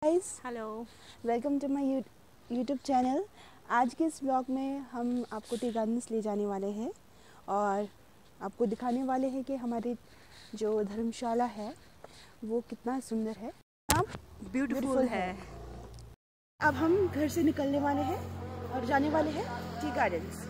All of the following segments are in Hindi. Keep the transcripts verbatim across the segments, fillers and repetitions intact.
Guys, hello, welcome to my YouTube channel. आज के इस ब्लॉग में हम आपको टी गार्डन्स ले जाने वाले हैं और आपको दिखाने वाले हैं कि हमारी जो धर्मशाला है वो कितना सुंदर है, ब्यूटीफुल है। है। अब हम घर से निकलने वाले हैं और जाने वाले हैं टी गार्डन्स।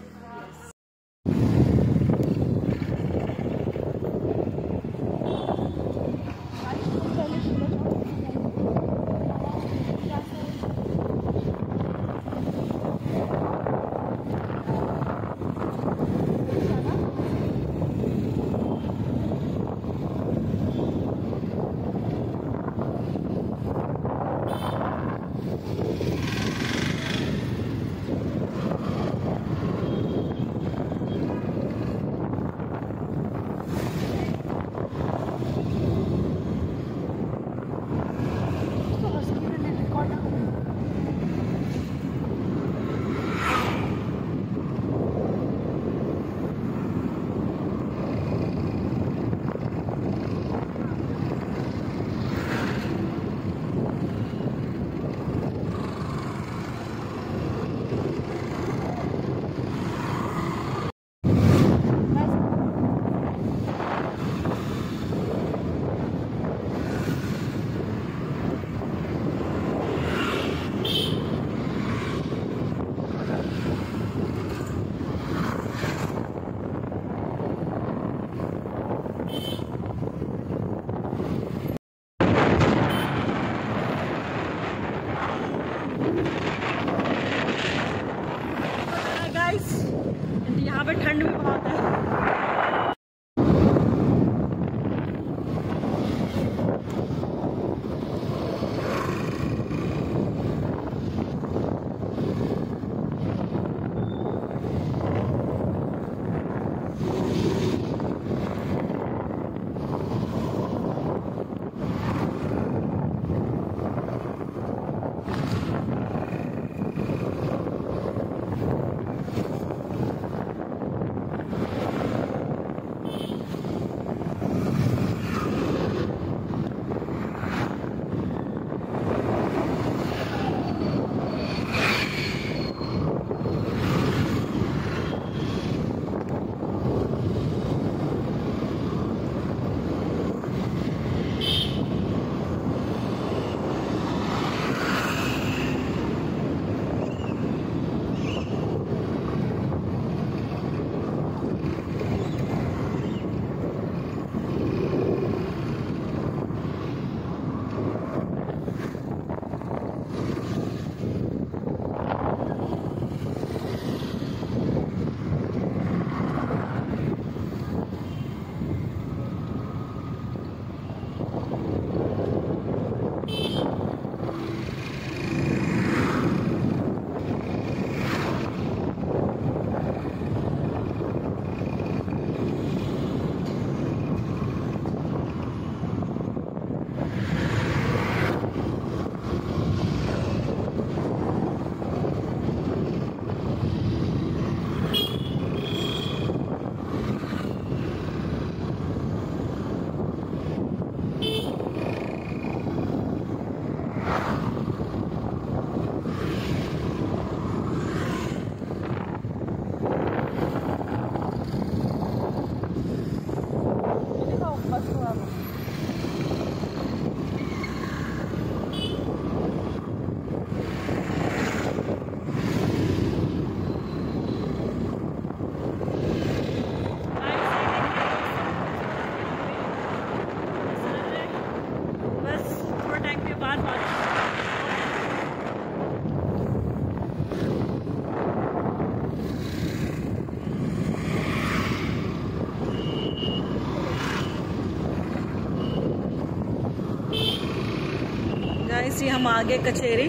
यहाँ पे ठंड भी बहुत है। इसी हम आगे कचेरी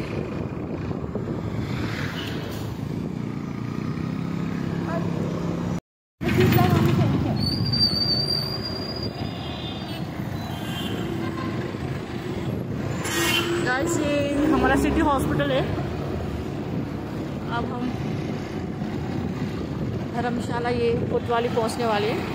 गाइस, ये हमारा सिटी हॉस्पिटल है। अब हम धर्मशाला ये कोतवाली पहुंचने वाले हैं।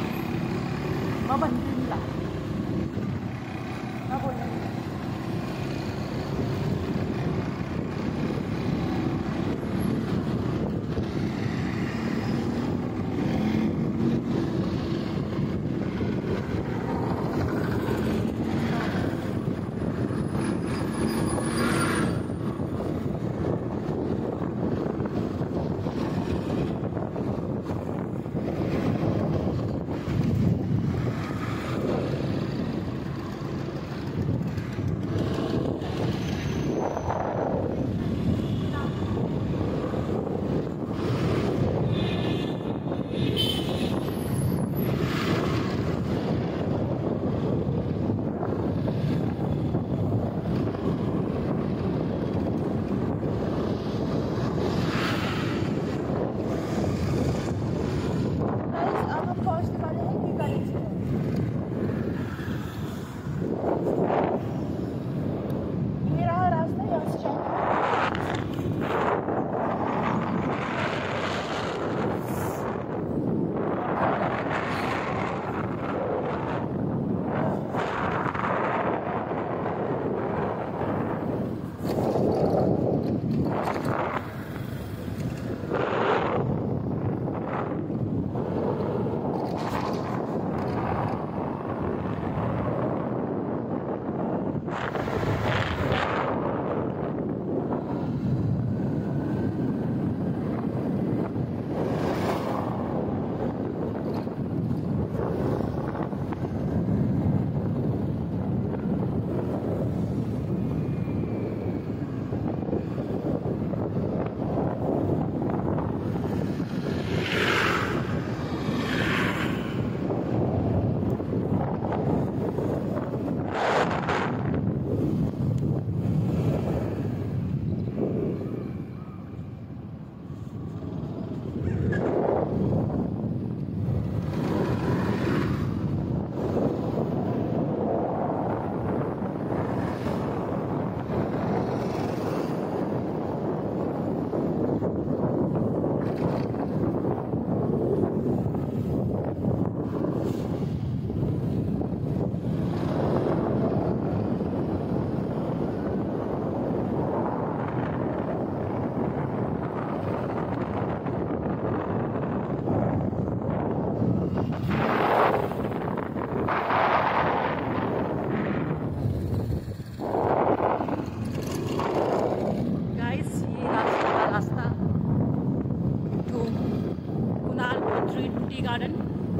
Tea garden.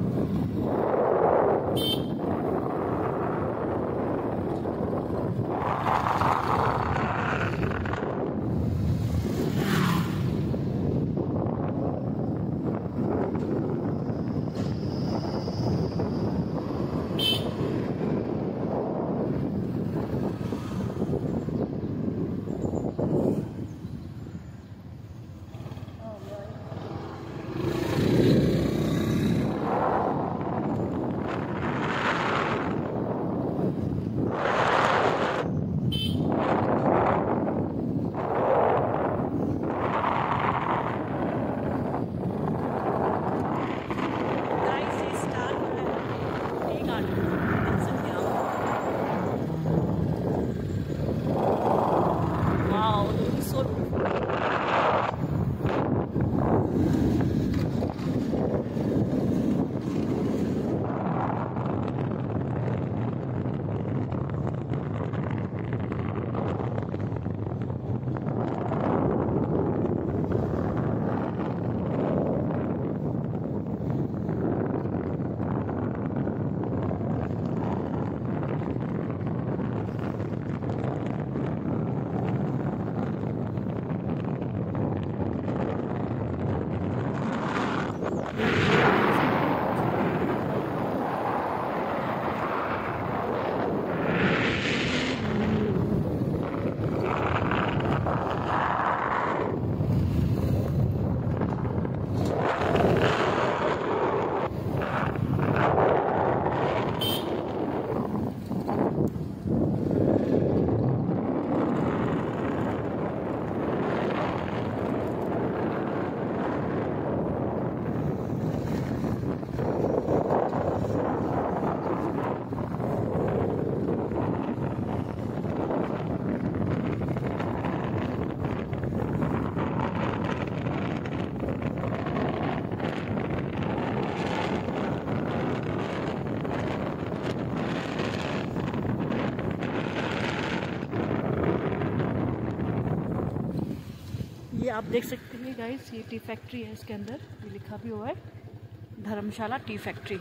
ये आप देख सकते हैं गाइस, ये टी फैक्ट्री है। इसके अंदर ये लिखा भी हुआ है धर्मशाला टी फैक्ट्री।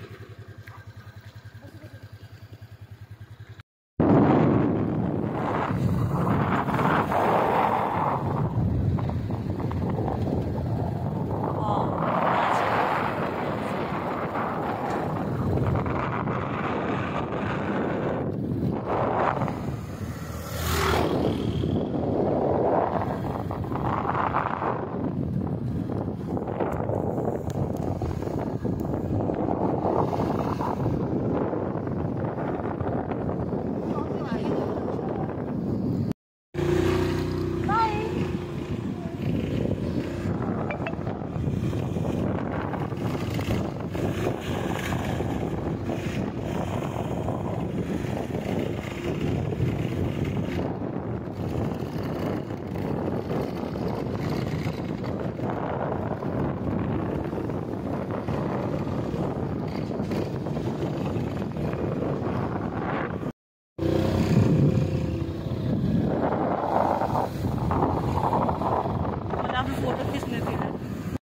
फोटो खींच लेते हैं।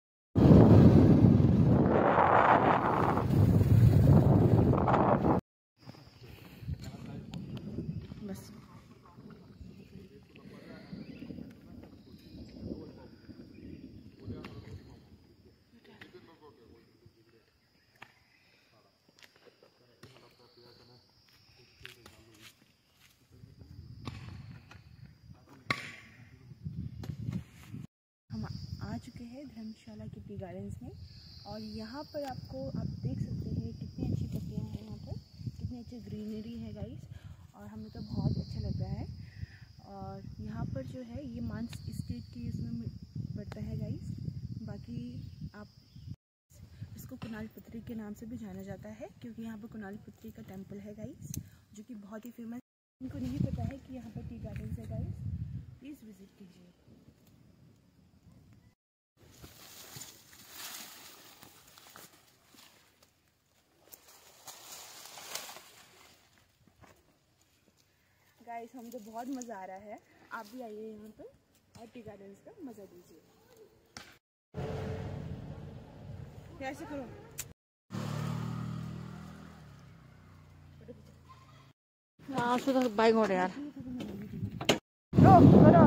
बस आ चुके हैं धर्मशाला के टी गार्डन्स में, और यहाँ पर आपको आप देख सकते हैं कितनी अच्छी पत्तियाँ हैं यहाँ पर, कितनी अच्छी ग्रीनरी है गाइस, और हमें तो बहुत अच्छा लग रहा है। और यहाँ पर जो है ये मांस स्टेट की इसमें पड़ता है गाइस। बाकी आप इसको कुनालपत्री के नाम से भी जाना जाता है, क्योंकि यहाँ पर कुनालपत्री का टेम्पल है गाइस, जो कि बहुत ही फेमस। इनको नहीं पता है कि यहाँ पर टी गार्डन्स है गाइस, प्लीज़ विजिट कीजिए। गाइस हम तो बहुत मज़ा आ रहा है, आप भी आइए यहाँ पर और टी गार्डन्स का मज़ा लीजिए। कैसे करो। 아, 수다 바이거래야. रो करो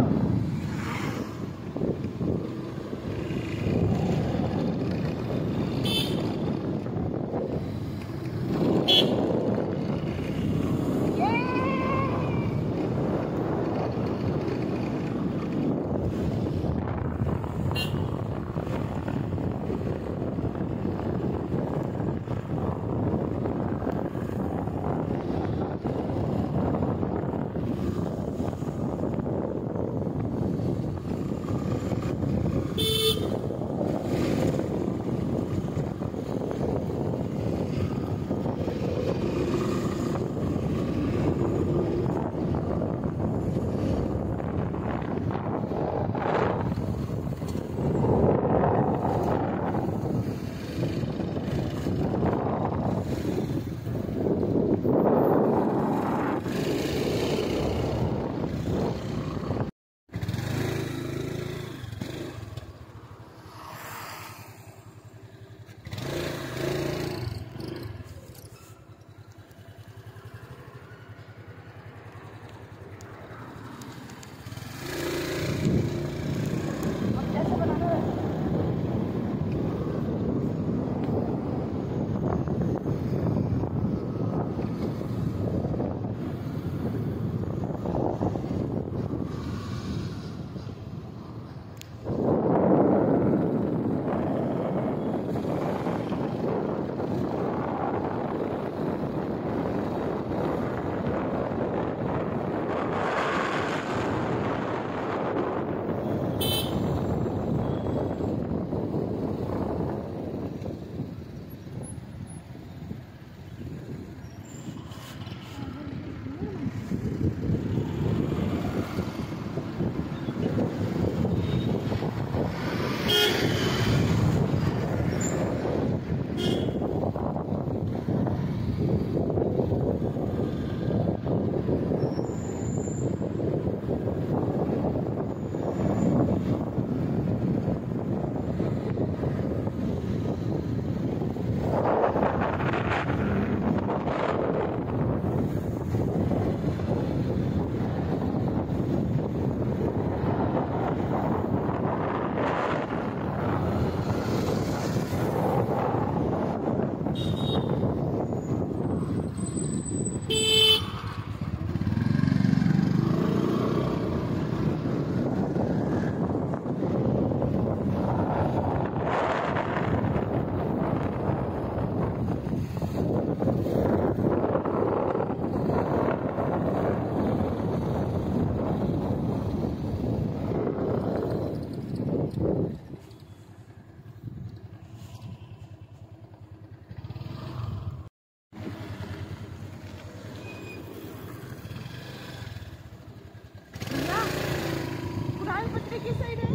कुनालपत्री किस साइड है?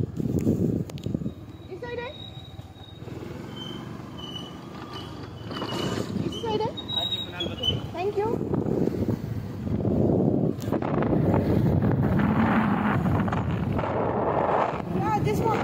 इस साइड है? इस साइड है? हाँ जी, Kunalpatri. Thank you. Yeah, this one.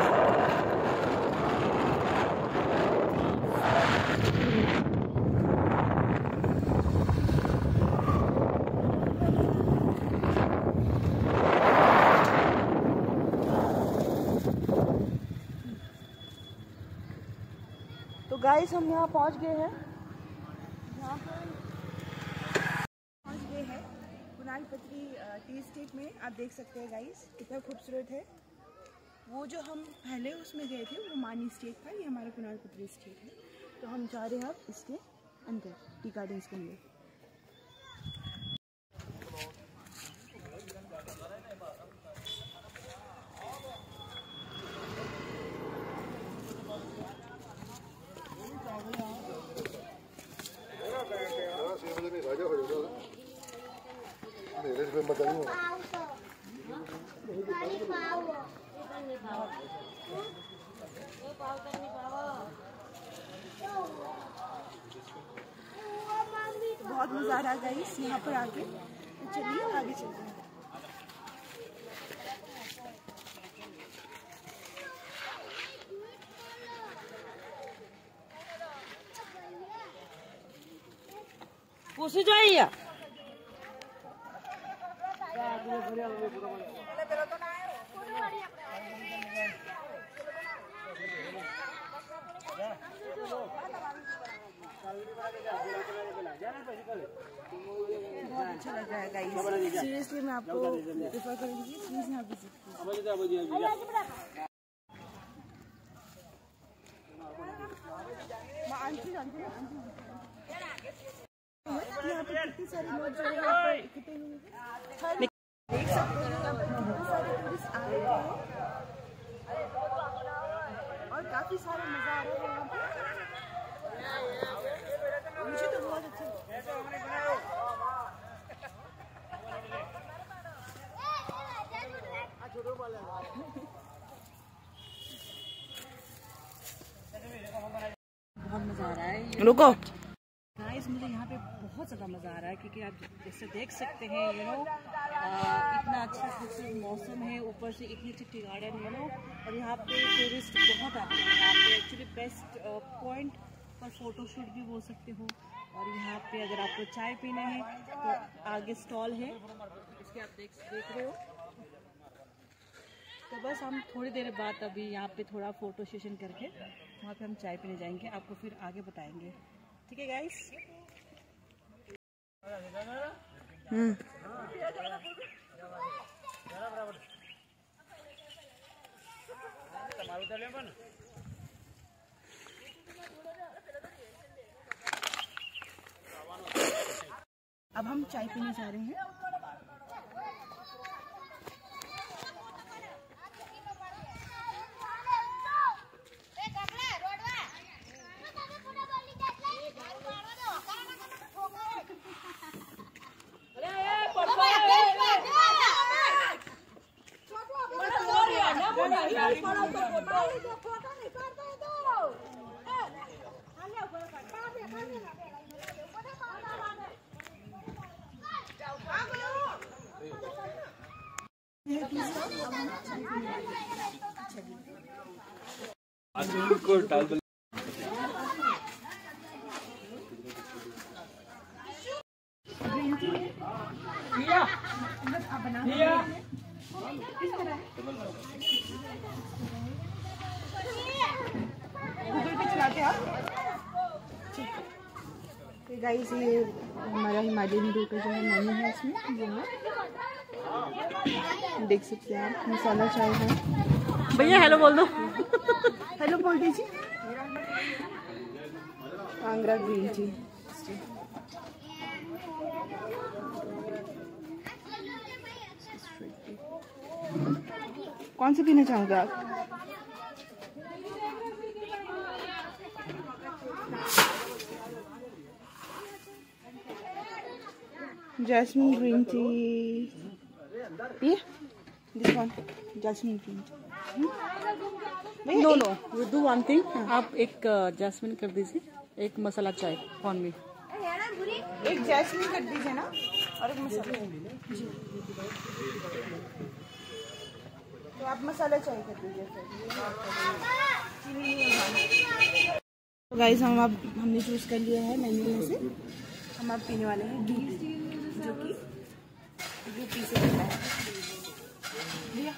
तो गाइस हम यहाँ पहुँच गए हैं, यहाँ पर पहुँच गए हैं कुनालपत्री टी स्टेट में। आप देख सकते हैं गाइस कितना खूबसूरत है। वो जो हम पहले उसमें गए थे वो मानी स्टेट था, ये हमारा कुनालपत्री स्टेट है। तो हम जा रहे हैं अब इसके अंदर, टी गार्डन्स के अंदर। बहुत मज़ा आ रहा है गाइस यहाँ पर आके। तो चलिए आगे चलते हैं। पुसी जाइए। बहुत अच्छा लग रहा है गाइस, सीरियसली मैं आपको प्रेफर करूंगी प्लीज यहाँ विजिट कीजिए। यहाँ पे कितने सारे लोग जो है यहाँ पर इकट्ठे हुए हैं, देख सकते हैं यहाँ पर कितने सारे टूरिस्ट आ रहे हैं और काफी सारा मजा आ रहा है यहाँ पे। मुझे तो बहुत अच्छा बहुत मजा आ रहा है। रुको गाइस, मुझे यहाँ पे बहुत ज़्यादा मज़ा आ रहा है क्योंकि आप जैसे देख सकते हैं यू नो इतना अच्छा खूबसूरत मौसम है, ऊपर से इतनी अच्छी टी गार्डन यू नो, और यहाँ पे टूरिस्ट बहुत आते हैं। यहाँ पे एक्चुअली बेस्ट पॉइंट पर फोटोशूट भी बोल सकते हो। और यहाँ पे अगर आपको चाय पीना है तो आगे स्टॉल है, इसके आप देख देख रहे हो। तो बस हम थोड़ी देर बाद अभी यहाँ पे थोड़ा फोटो सेशन करके वहाँ पे हम चाय पीने जाएंगे, आपको फिर आगे बताएंगे। ठीक है गाइस। हम्म अब हम चाय पीने जा रहे हैं। गाइस, ये हमारा हिमालयन ब्रू का जो है मेन्यू है, इसमें ये है, देख सकते हैं आप। मसाला चाय है। भैया हेलो बोल दो। हेलो बोल दीजिए। Kangra green tea. कौन सी पीना चाहोगे आप? Jasmine green tea. Yeah, this one. Jasmine green tea. No no you do one thing, आप एक जैस्मिन कर दीजिए, एक मसाला चाय कौन में। एक जैस्मिन कर दीजिए ना, और एक मसाला जी। तो आप मसाला चाय कर दीजिए फिर। तो गाइस, हम अब हमने चूज कर लिया है मेन्यू में से। हम अब पीने वाले हैं दूध, जो कि ब्रू पी से बनता है। भैया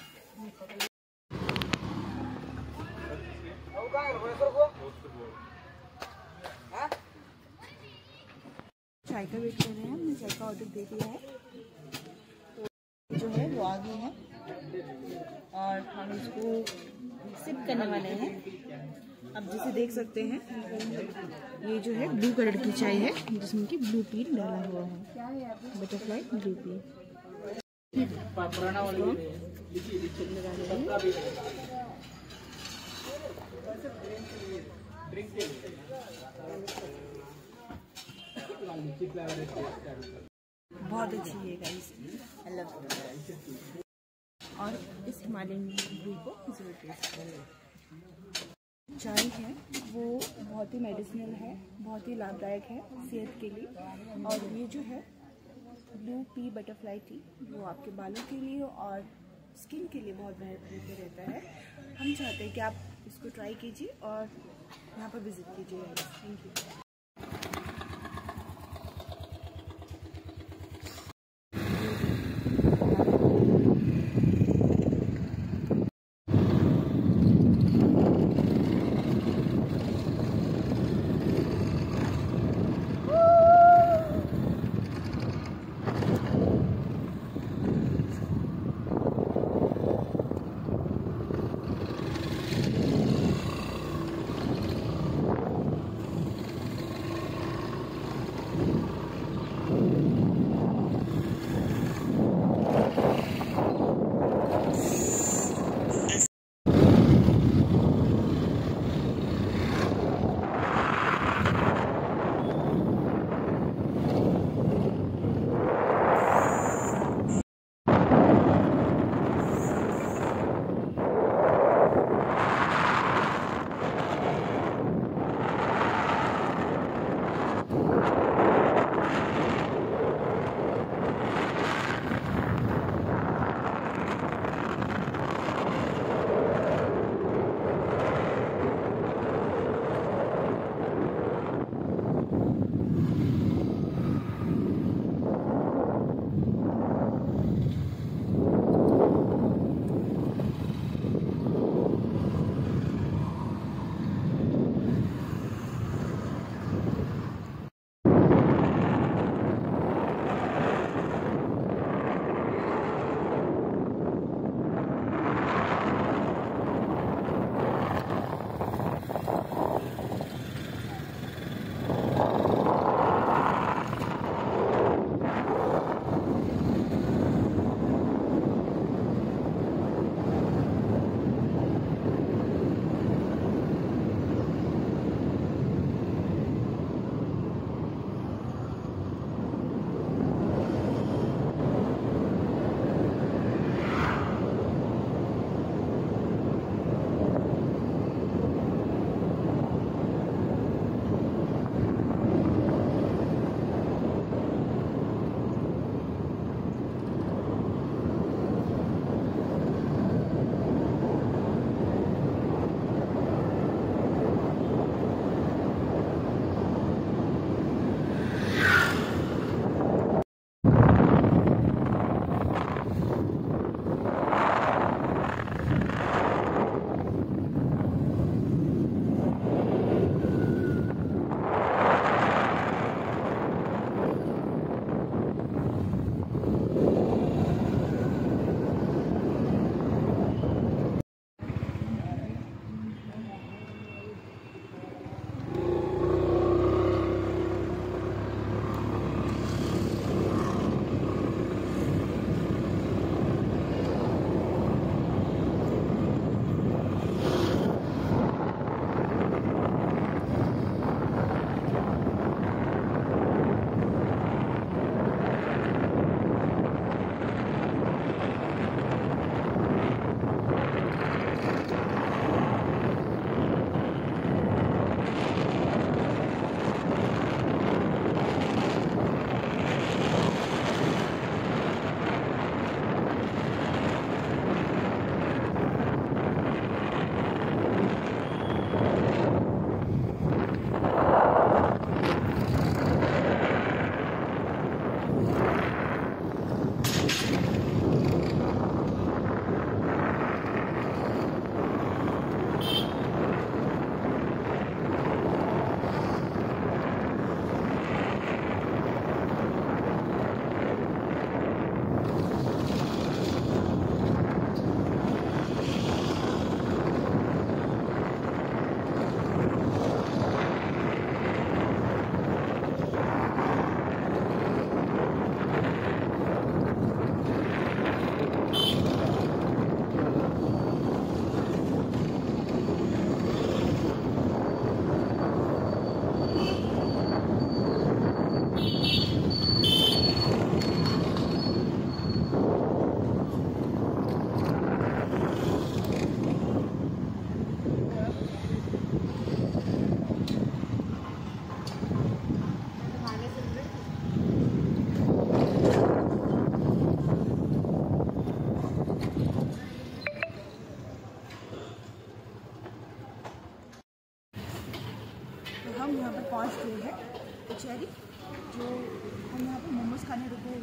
चाय का वेट कर रहे हैं। हमने चाय का ऑर्डर दे दिया है, तो जो है वो आ गई है और हम इसको सिप करने वाले हैं। अब जैसे देख सकते हैं, ये जो है ब्लू कलर की चाय है जिसमें कि ब्लू पी डाला हुआ है, बटरफ्लाई ब्लू पी। बहुत अच्छी है गाइस, आई लव इट। और इस हिमालयन ब्रू को जरूर टेस्ट करें। चाय है वो बहुत ही मेडिसिनल है, बहुत ही लाभदायक है सेहत के लिए। और ये जो है ब्लू पी बटरफ्लाई टी, वो आपके बालों के लिए और स्किन के लिए बहुत बेहतर रहता है। हम चाहते हैं कि आप इसको ट्राई कीजिए और यहाँ पर विजिट कीजिए। Thank you.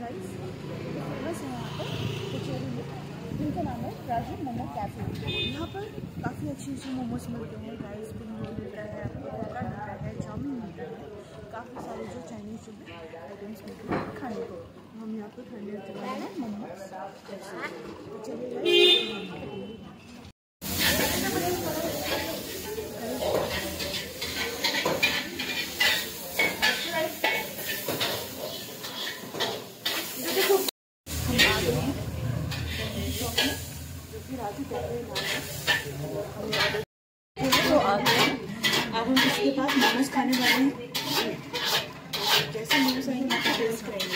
गाइस, फेमस है यहाँ पर कचौरी में, जिनका नाम है राजू मोमो कैफे। यहाँ पर काफ़ी अच्छी अच्छी मोमोज मिलते हैं गाइस, स्प्रिंग रोल मिलता है, आपको ढोकला मिलता है, चाउमीन मिलता है, काफ़ी सारे जो चाइनीज़ जो आइटम्स मिलते हैं खाने को। हम यहाँ पर खाने चले हैं मोमोज। चलिए राजू कैफे नाम है। तो आ गए, अब हम इसके बाद मोमोज खाने वाले हैं। जैसे मोमोज आएंगे तो टेस्ट करेंगे।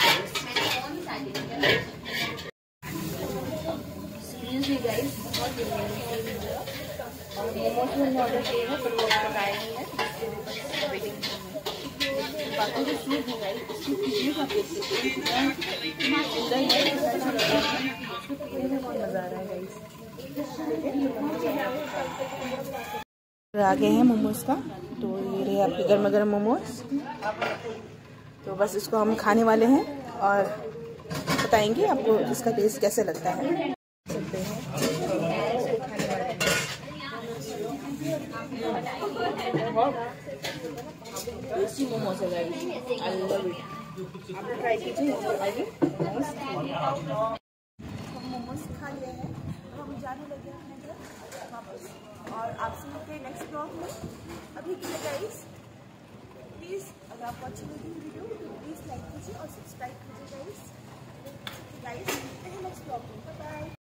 सीरियसली गाइस, बहुत और मोमोज हमने ऑर्डर किए हैं, पर वो तक आए नहीं है, वेटिंग में। बाकी जो सूप है गाइस, इसकी कितनी का टेस्ट है, बहुत मज़ा आ रहा है गाइस। आ गए हैं मोमोज का, तो ये रहे आपके गर्मा गर्म मोमोज। तो बस इसको हम खाने वाले हैं और बताएंगे आपको इसका टेस्ट कैसे लगता है। सकते हैं टेस्टी मोमोज है गाइस, आई लव इट। आप ट्राई कीजिए आगे। हम मोमोज खा लिए हैं, हम जाने लगे हैं अपने घर वापस, और आपसे मिलते हैं नेक्स्ट ब्लॉग में। अभी के लिए गाइस प्लीज़, अगर आपको अच्छी लगी वीडियो तो प्लीज़ लाइक कीजिए और सब्सक्राइब कीजिए गाइस। गाइस मिलते हैं नेक्स्ट ब्लॉग में, बाय बाय।